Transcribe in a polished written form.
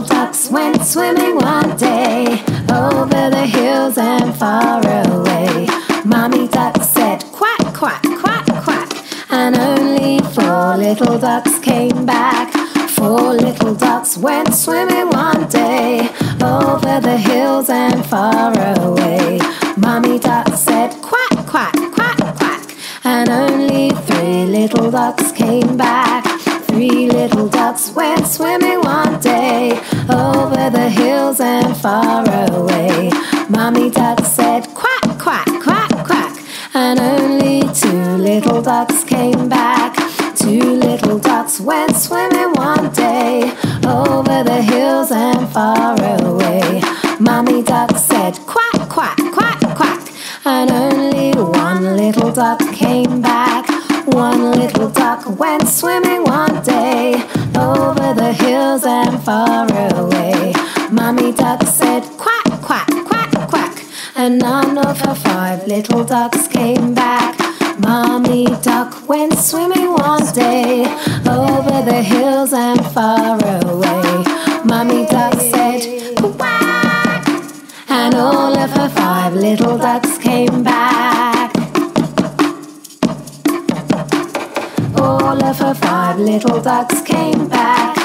little ducks went swimming one day, over the hills and far away. Mommy duck said quack, quack, quack, quack, and only 4 little ducks came back. 4 little ducks went swimming one day, over the hills and far away. Mommy duck said quack, quack, quack, quack, and only 3 little ducks came back. 3 little ducks went swimming one day, over the hills and far away. Mommy duck said quack, quack, quack, quack, and only 2 little ducks came back. 2 little ducks went swimming one day, over the hills and far away. Mommy duck said quack, quack, quack, quack, and only 1 little duck came back. 1 little duck went swimming one day, over the hills and far away. Mommy duck said quack, quack, quack, quack, and none of her 5 little ducks came back. Mommy duck went swimming one day, over the hills and far away. Mommy duck said quack, and all of her 5 little ducks came back. All of her 5 little ducks came back.